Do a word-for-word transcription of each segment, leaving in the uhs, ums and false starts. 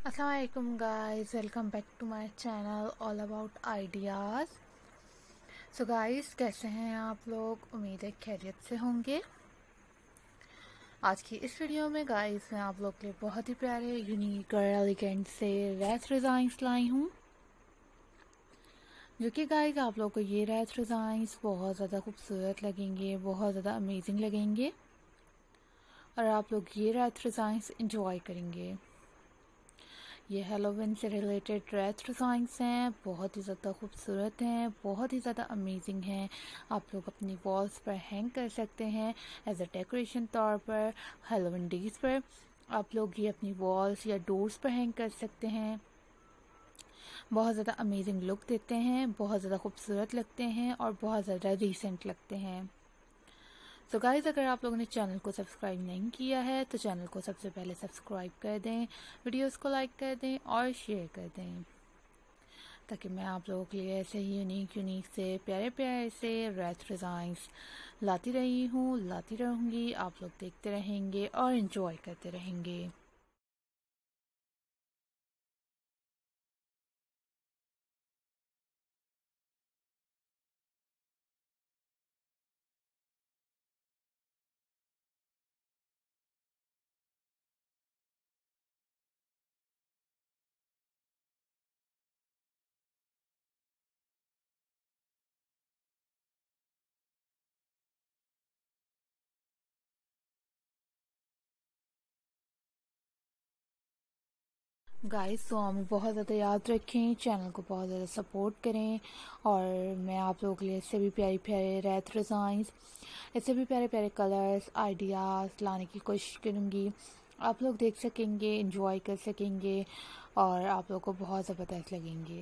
अस्सलाम वालेकुम guys, welcome back to my channel all about ideas. So guys, कैसे हैं आप लोग? उम्मीद है खैरियत से होंगे। आज की इस वीडियो में गाइस मैं आप लोग के लिए बहुत ही प्यारे यूनिक और एलिगेंट से रैथ डिज़ाइंस लाई हूँ, जो कि गाइस आप लोग को ये रैथ डिज़ाइंस बहुत ज़्यादा खूबसूरत लगेंगे, बहुत ज़्यादा अमेजिंग लगेंगे और आप लोग ये रैथ डिज़ाइंस इंजॉय करेंगे। ये हेलोविन से रिलेटेड रैथ डिज़ाइंस हैं, बहुत ही ज़्यादा खूबसूरत हैं, बहुत ही ज़्यादा अमेजिंग हैं। आप लोग अपनी वॉल्स पर हैंग कर सकते हैं एज अ डेकोरेशन तौर पर। हेलोविन डेज पर आप लोग ये अपनी वॉल्स या डोर्स पर हैंग कर सकते हैं। बहुत ज़्यादा अमेजिंग लुक देते हैं, बहुत ज़्यादा खूबसूरत लगते हैं और बहुत ज़्यादा रिसेंट लगते हैं। तो गाइस, अगर आप लोगों ने चैनल को सब्सक्राइब नहीं किया है तो चैनल को सबसे पहले सब्सक्राइब कर दें, वीडियोस को लाइक कर दें और शेयर कर दें, ताकि मैं आप लोगों के लिए ऐसे ही यूनिक यूनिक से प्यारे प्यारे से रैथ डिज़ाइंस लाती रही हूँ, लाती रहूँगी। आप लोग देखते रहेंगे और इन्जॉय करते रहेंगे। गाइस, तो हमें बहुत ज़्यादा याद रखें, चैनल को बहुत ज़्यादा सपोर्ट करें और मैं आप लोगों के लिए इससे भी प्यारे प्यारे रैथ डिज़ाइंस, इससे भी प्यारे प्यारे कलर्स आइडियाज़ लाने की कोशिश करूँगी। आप लोग देख सकेंगे, एंजॉय कर सकेंगे और आप लोगों को बहुत ज़बरदस्त लगेंगे।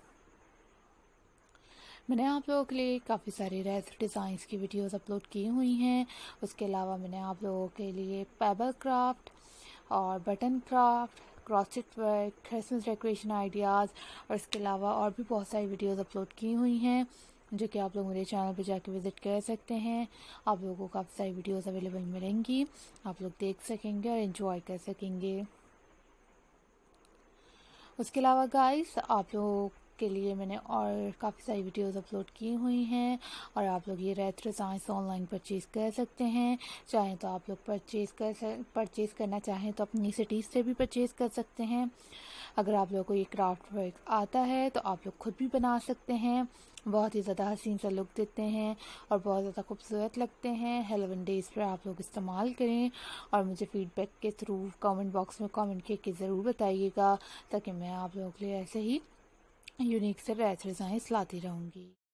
मैंने आप लोगों के लिए काफ़ी सारी रैथ डिज़ाइंस की वीडियोस अपलोड की हुई हैं। उसके अलावा मैंने आप लोगों के लिए पेबल क्राफ्ट और button craft, crochet work, Christmas decoration ideas और इसके अलावा और भी बहुत सारी वीडियोस अपलोड की हुई हैं, जो कि आप लोग मेरे चैनल पर जाके विज़िट कर सकते हैं। आप लोगों को काफ़ी सारी वीडियोस अवेलेबल मिलेंगी, आप लोग देख सकेंगे और एंजॉय कर सकेंगे। उसके अलावा गाइस, आप लोगों के लिए मैंने और काफ़ी सारी वीडियोस अपलोड की हुई हैं और आप लोग ये रैथ डिज़ाइंस ऑनलाइन परचेज़ कर सकते हैं। चाहें तो आप लोग परचेज़ कर परचेज़ करना चाहें तो अपनी सिटीज़ से भी परचेज़ कर सकते हैं। अगर आप लोगों को ये क्राफ्ट वर्क आता है तो आप लोग खुद भी बना सकते हैं। बहुत ही ज़्यादा हसीन सा लुक देते हैं और बहुत ज़्यादा खूबसूरत लगते हैं। हेलोविन डेज़ पर आप लोग इस्तेमाल करें और मुझे फीडबैक के थ्रू कमेंट बॉक्स में कमेंट करके ज़रूर बताइएगा, ताकि मैं आप लोगों के लिए ऐसे ही यूनिक से रैथ डिज़ाइंस लाती रहूँगी।